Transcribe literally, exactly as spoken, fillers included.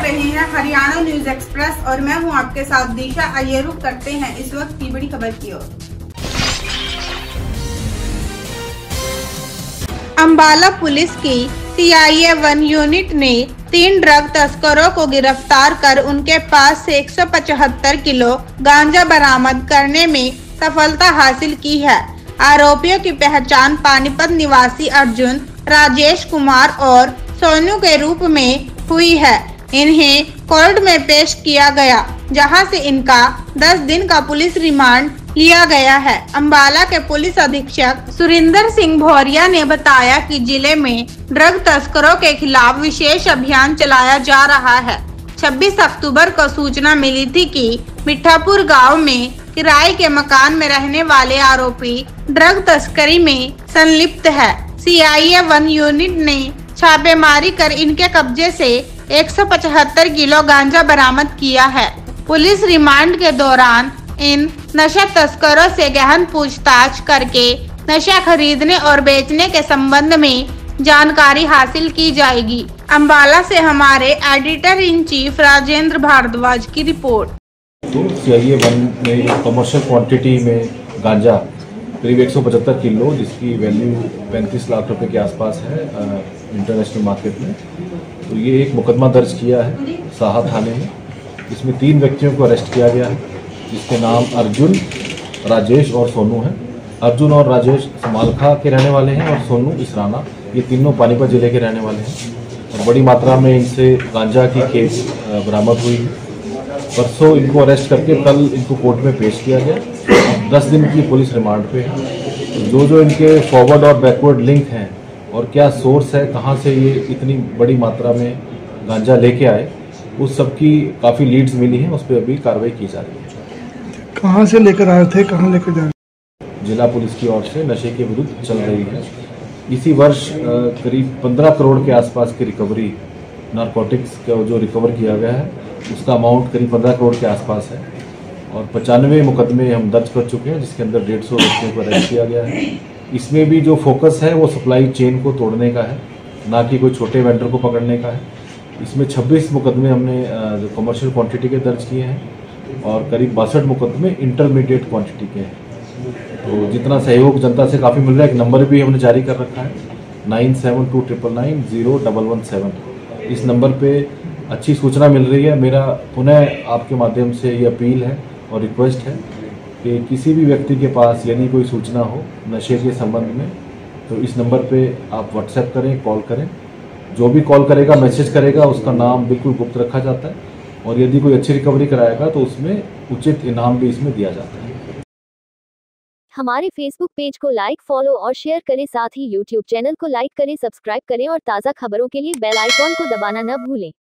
रहे हैं Haryana news express और मैं हूं आपके साथ दिशा। आइए रुक करते हैं इस वक्त की बड़ी खबर की ओर। अंबाला पुलिस की सी आई ए वन यूनिट ने तीन ड्रग तस्करों को गिरफ्तार कर उनके पास से एक सौ पचहत्तर किलो गांजा बरामद करने में सफलता हासिल की है। आरोपियों की पहचान पानीपत निवासी अर्जुन, राजेश कुमार और सोनू के रूप में हुई है। इन्हें कोर्ट में पेश किया गया, जहां से इनका दस दिन का पुलिस रिमांड लिया गया है। अंबाला के पुलिस अधीक्षक सुरिंदर सिंह भौरिया ने बताया कि जिले में ड्रग तस्करों के खिलाफ विशेष अभियान चलाया जा रहा है। छब्बीस अक्टूबर को सूचना मिली थी कि मिठापुर गांव में किराए के मकान में रहने वाले आरोपी ड्रग तस्करी में संलिप्त है। सी आई ए वन यूनिट ने छापेमारी कर इनके कब्जे से एक सौ पचहत्तर किलो गांजा बरामद किया है। पुलिस रिमांड के दौरान इन नशा तस्करों से गहन पूछताछ करके नशा खरीदने और बेचने के संबंध में जानकारी हासिल की जाएगी। अंबाला से हमारे editor in chief Rajendra Bharadwaj की रिपोर्ट। तो सी आई ए वन में कमर्शियल क्वांटिटी में गांजा करीब एक सौ पचहत्तर किलो, जिसकी वैल्यू पैंतीस लाख रुपए के आसपास है इंटरनेशनल मार्केट में। तो ये एक मुकदमा दर्ज किया है साहा थाने में। इसमें तीन व्यक्तियों को अरेस्ट किया गया है, जिसके नाम अर्जुन, राजेश और सोनू हैं। अर्जुन और राजेश समालखा के रहने वाले हैं और सोनू इसराना, ये तीनों पानीपत जिले के रहने वाले हैं। और बड़ी मात्रा में इनसे गांजा की खेप बरामद हुई है। परसों इनको अरेस्ट करके कल इनको कोर्ट में पेश किया गया। दस दिन की पुलिस रिमांड पे है। जो जो इनके फॉरवर्ड और बैकवर्ड लिंक हैं और क्या सोर्स है, कहाँ से ये इतनी बड़ी मात्रा में गांजा लेके आए, उस सब की काफ़ी लीड्स मिली हैं। उस पर अभी कार्रवाई की जा रही है। कहाँ से लेकर आए थे, कहाँ लेकर जा रहे थे? जिला पुलिस की ओर से नशे के विरुद्ध चल रही है। इसी वर्ष करीब पंद्रह करोड़ के आसपास की रिकवरी नारकोटिक्स का जो रिकवर किया गया है, उसका अमाउंट करीब पंद्रह करोड़ के आसपास है। और पचानवे मुकदमे हम दर्ज कर चुके हैं, जिसके अंदर डेढ़ सौ व्यक्तियों को अरेस्ट किया गया है। इसमें भी जो फोकस है वो सप्लाई चेन को तोड़ने का है, ना कि कोई छोटे वेंडर को पकड़ने का है। इसमें छब्बीस मुकदमे हमने जो कमर्शियल क्वांटिटी के दर्ज किए हैं और करीब बासठ मुकदमे इंटरमीडिएट क्वांटिटी के हैं। तो जितना सहयोग जनता से काफ़ी मिल रहा है, एक नंबर भी हमने जारी कर रखा है nine seven two triple nine zero double one seven. इस नंबर पे अच्छी सूचना मिल रही है। मेरा पुनः आपके माध्यम से ये अपील है और रिक्वेस्ट है कि किसी भी व्यक्ति के पास यदि कोई सूचना हो नशे के संबंध में, तो इस नंबर पे आप व्हाट्सएप करें, कॉल करें। जो भी कॉल करेगा, मैसेज करेगा, उसका नाम बिल्कुल गुप्त रखा जाता है और यदि कोई अच्छी रिकवरी कराएगा तो उसमें उचित इनाम भी इसमें दिया जाता है। हमारे फेसबुक पेज को लाइक, फॉलो और शेयर करें। साथ ही यूट्यूब चैनल को लाइक करें, सब्सक्राइब करें और ताज़ा खबरों के लिए बेल आइकॉन को दबाना न भूलें।